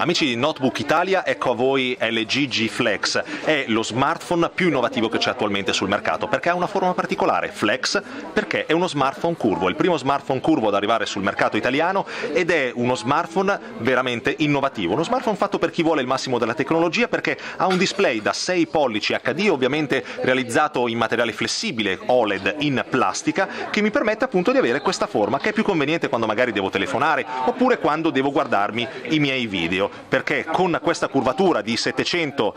Amici di Notebook Italia, ecco a voi LG G Flex. È lo smartphone più innovativo che c'è attualmente sul mercato, perché ha una forma particolare, Flex, perché è uno smartphone curvo, è il primo smartphone curvo ad arrivare sul mercato italiano ed è uno smartphone veramente innovativo, uno smartphone fatto per chi vuole il massimo della tecnologia, perché ha un display da 6 pollici HD, ovviamente realizzato in materiale flessibile OLED in plastica, che mi permette appunto di avere questa forma, che è più conveniente quando magari devo telefonare oppure quando devo guardarmi i miei video, perché con questa curvatura di 700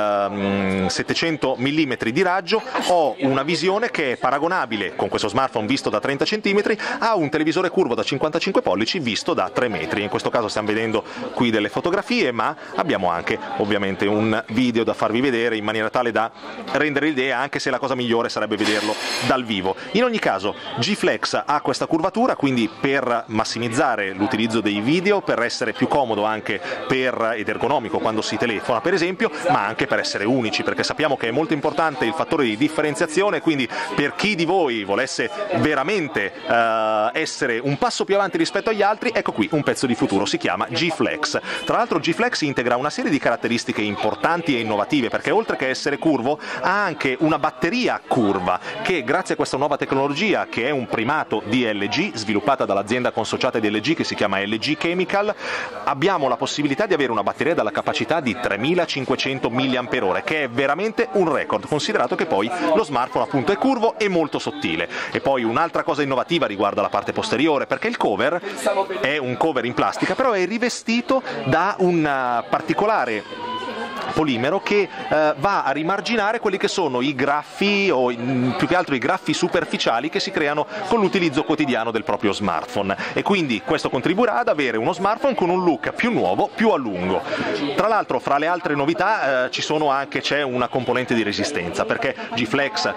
mm di raggio ho una visione che è paragonabile, con questo smartphone visto da 30 cm, a un televisore curvo da 55 pollici visto da 3 metri. In questo caso stiamo vedendo qui delle fotografie, ma abbiamo anche ovviamente un video da farvi vedere in maniera tale da rendere l'idea, anche se la cosa migliore sarebbe vederlo dal vivo. In ogni caso G Flex ha questa curvatura, quindi per massimizzare l'utilizzo dei video, per essere più comodo anche ed ergonomico quando si telefona per esempio, ma anche per essere unici, perché sappiamo che è molto importante il fattore di differenziazione, quindi per chi di voi volesse veramente essere un passo più avanti rispetto agli altri, ecco qui un pezzo di futuro, si chiama G Flex. Tra l'altro G Flex integra una serie di caratteristiche importanti e innovative, perché oltre che essere curvo ha anche una batteria curva che, grazie a questa nuova tecnologia che è un primato di LG, sviluppata dall'azienda consociata di LG che si chiama LG Chemical, abbiamo la possibilità di avere una batteria dalla capacità di 3500 mAh, che è veramente un record, considerato che poi lo smartphone appunto è curvo e molto sottile. E poi un'altra cosa innovativa riguarda la parte posteriore, perché il cover è un cover in plastica, però è rivestito da un particolare polimero che va a rimarginare quelli che sono i graffi, o più che altro i graffi superficiali che si creano con l'utilizzo quotidiano del proprio smartphone, e quindi questo contribuirà ad avere uno smartphone con un look più nuovo, più a lungo. Tra l'altro, fra le altre novità c'è una componente di resistenza, perché G Flex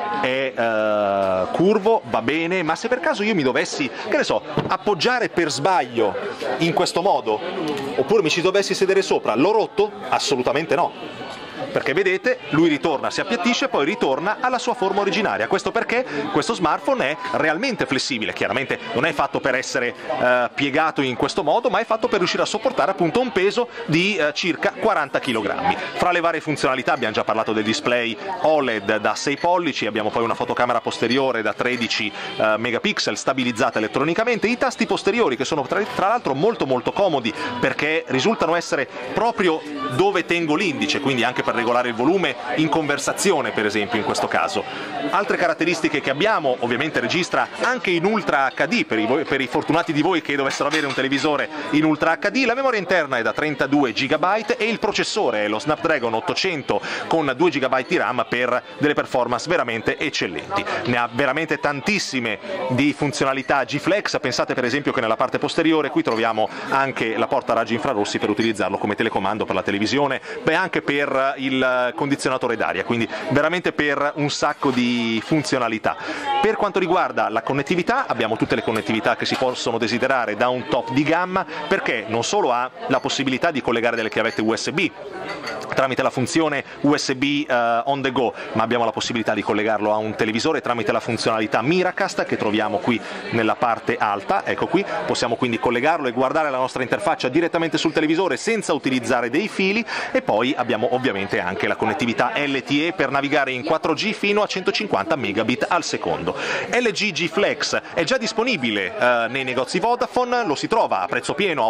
è curvo, va bene, ma se per caso io mi dovessi, che ne so, appoggiare per sbaglio in questo modo, oppure mi ci dovessi sedere sopra, l'ho rotto? Assolutamente no, perché vedete, lui ritorna, si appiattisce e poi ritorna alla sua forma originaria. Questo perché questo smartphone è realmente flessibile, chiaramente non è fatto per essere piegato in questo modo, ma è fatto per riuscire a sopportare appunto un peso di circa 40 kg. Fra le varie funzionalità abbiamo già parlato del display OLED da 6 pollici, abbiamo poi una fotocamera posteriore da 13 megapixel stabilizzata elettronicamente, i tasti posteriori che sono tra l'altro molto comodi, perché risultano essere proprio dove tengo l'indice, quindi anche per regolare il volume in conversazione per esempio in questo caso. Altre caratteristiche che abbiamo: ovviamente registra anche in Ultra HD per i fortunati di voi che dovessero avere un televisore in Ultra HD, la memoria interna è da 32 GB e il processore è lo Snapdragon 800 con 2 GB di RAM per delle performance veramente eccellenti. Ne ha veramente tantissime di funzionalità G Flex. Pensate per esempio che nella parte posteriore qui troviamo anche la porta raggi infrarossi per utilizzarlo come telecomando per la televisione, anche per il condizionatore d'aria, quindi veramente per un sacco di funzionalità. Per quanto riguarda la connettività, abbiamo tutte le connettività che si possono desiderare da un top di gamma, perché non solo ha la possibilità di collegare delle chiavette USB tramite la funzione USB on the go, ma abbiamo la possibilità di collegarlo a un televisore tramite la funzionalità Miracast che troviamo qui nella parte alta. Ecco qui, possiamo quindi collegarlo e guardare la nostra interfaccia direttamente sul televisore senza utilizzare dei fili. E poi abbiamo ovviamente anche la connettività LTE per navigare in 4G fino a 150 megabit al secondo. LG G Flex è già disponibile nei negozi Vodafone, lo si trova a prezzo pieno a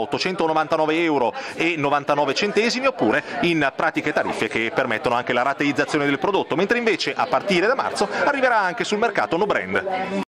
899,99 €, oppure in pratiche tariffe che permettono anche la rateizzazione del prodotto, mentre invece a partire da marzo arriverà anche sul mercato no brand.